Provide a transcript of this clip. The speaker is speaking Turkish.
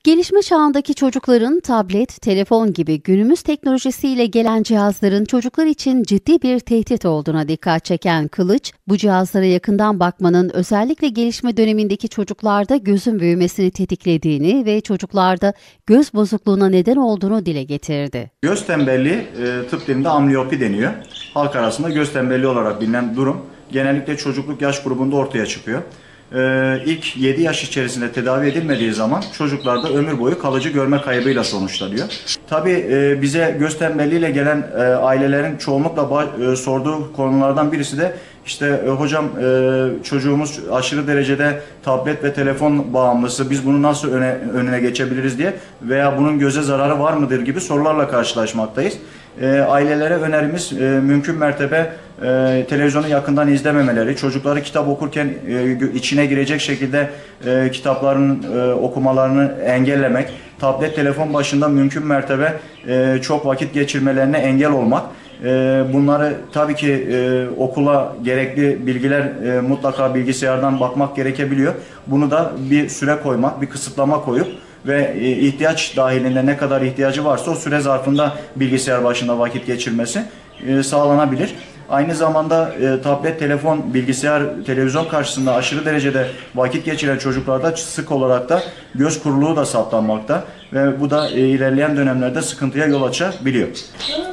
Gelişme çağındaki çocukların tablet, telefon gibi günümüz teknolojisiyle gelen cihazların çocuklar için ciddi bir tehdit olduğuna dikkat çeken Kılıç, bu cihazlara yakından bakmanın özellikle gelişme dönemindeki çocuklarda gözün büyümesini tetiklediğini ve çocuklarda göz bozukluğuna neden olduğunu dile getirdi. Göz tembelliği tıp dilinde ambliyopi deniyor. Halk arasında göz tembelliği olarak bilinen durum genellikle çocukluk yaş grubunda ortaya çıkıyor. İlk 7 yaş içerisinde tedavi edilmediği zaman çocuklarda ömür boyu kalıcı görme kaybıyla sonuçlanıyor. Tabii bize göz tembelliğiyle gelen ailelerin çoğunlukla sorduğu konulardan birisi de işte hocam çocuğumuz aşırı derecede tablet ve telefon bağımlısı, biz bunu nasıl önüne geçebiliriz diye veya bunun göze zararı var mıdır gibi sorularla karşılaşmaktayız. Ailelere önerimiz mümkün mertebe televizyonu yakından izlememeleri, çocukları kitap okurken içine girecek şekilde kitapların okumalarını engellemek, tablet telefon başında mümkün mertebe çok vakit geçirmelerine engel olmak. Bunları tabii ki okula gerekli bilgiler mutlaka bilgisayardan bakmak gerekebiliyor. Bunu da bir süre koymak, bir kısıtlama koyup ve ihtiyaç dahilinde ne kadar ihtiyacı varsa o süre zarfında bilgisayar başında vakit geçirmesi sağlanabilir. Aynı zamanda tablet, telefon, bilgisayar, televizyon karşısında aşırı derecede vakit geçiren çocuklarda sık olarak da göz kuruluğu da saptanmakta ve bu da ilerleyen dönemlerde sıkıntıya yol açabiliyor.